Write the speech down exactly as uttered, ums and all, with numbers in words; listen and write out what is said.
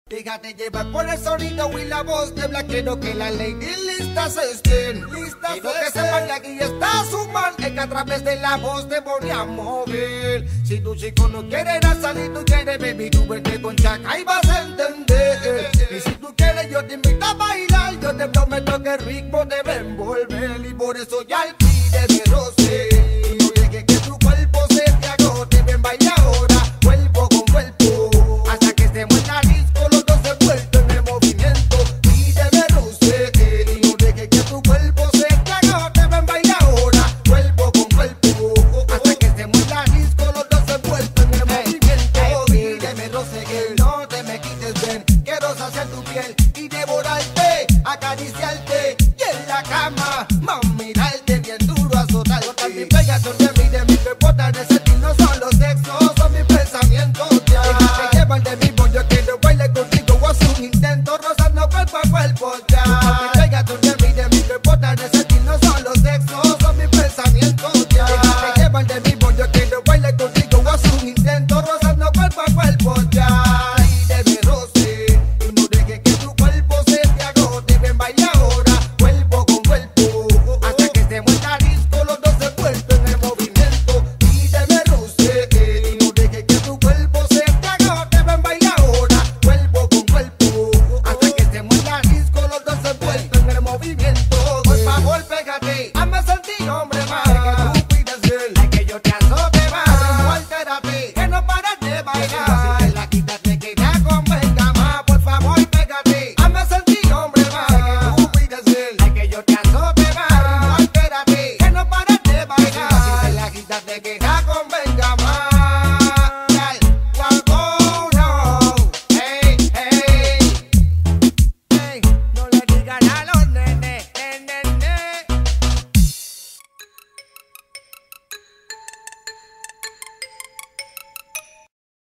Déjate llevar por el sonido y la voz de Black. Quiero que las lady listas estén. Listas quiero que sepan que aquí está su man. Es que a través de la voz te voy a mover. Si tu chico no quiere ir a salir, tú quieres baby, tú verte con Chaca y vas a entender.